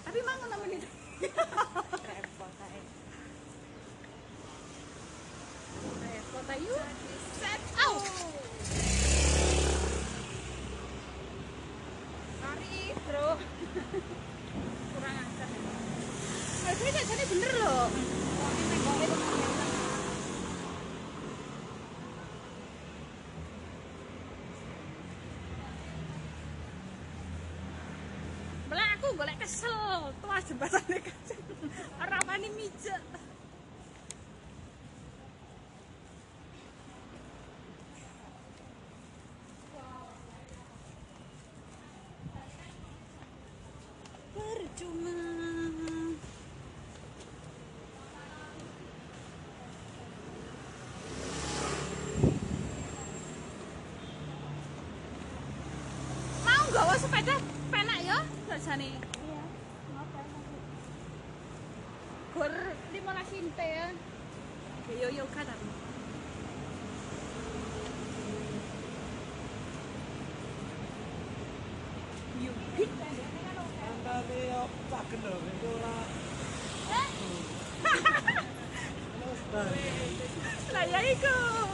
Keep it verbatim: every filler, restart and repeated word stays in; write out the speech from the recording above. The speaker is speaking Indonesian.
Tapi mang ngono menit. Repot ae. Repot ayu. Set. Au. Sorry, Bro. Kurang ajar. Harusnya jajane bener loh. Malah aku golek kesel, tuas jembatannya kacau. Ora wani mijek. Percuma. Mau nggawa sepeda penak ya jajane. Iya, ngopo Gor lima belas inte ya. Yo yo kan. Yuk. Antane opak lho itu ora. Lah ya iku.